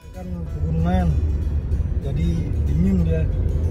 Kan pegunungan, jadi dingin dia.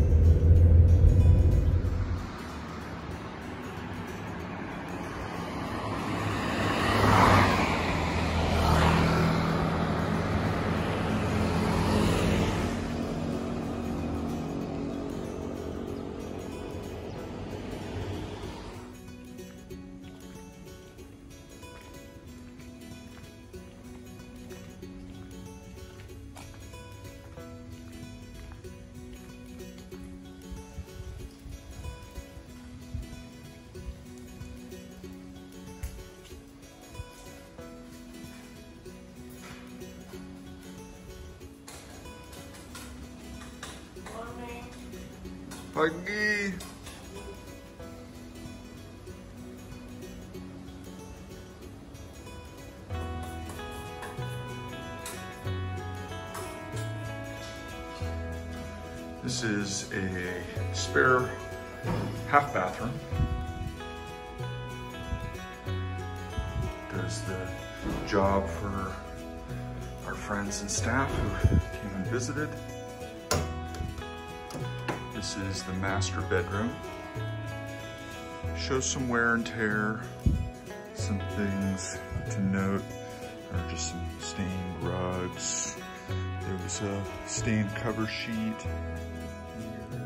Pagi. This is a spare half bathroom. Does the job for our friends and staff who came and visited. This is the master bedroom. Shows some wear and tear. Some things to note are just some stained rugs. There was a stained cover sheet here.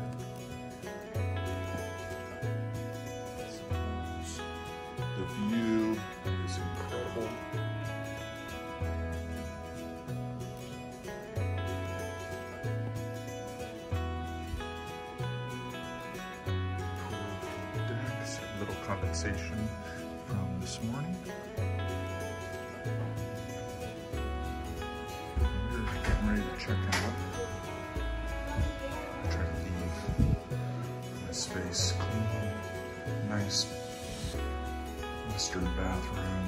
The view is incredible. Decks, a little condensation from this morning. We're getting ready to check out. Try to leave my space clean. Nice Western bathroom.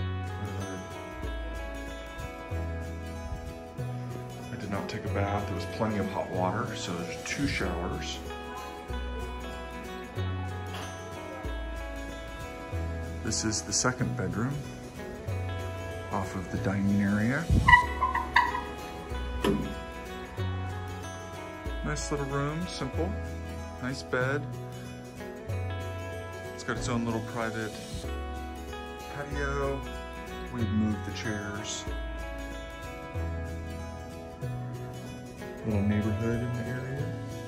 I did not take a bath. There was plenty of hot water, so there's 2 showers. This is the second bedroom off of the dining area. Nice little room, simple, nice bed. It's got its own little private patio. We've moved the chairs. Little neighborhood in the area.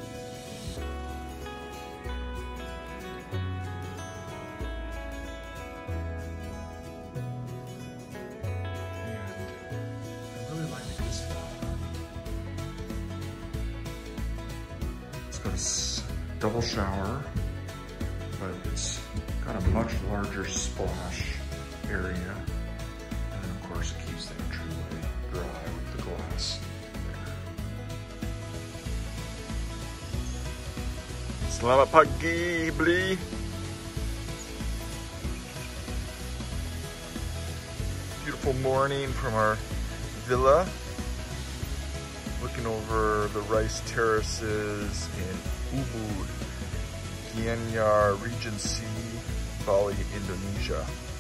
Got a double shower, but it's got a much larger splash area, and then of course it keeps the entryway dry with the glass there. Selamat pagi, Bli. Beautiful morning from our villa. Looking over the rice terraces in Ubud, Gianyar Regency, Bali, Indonesia.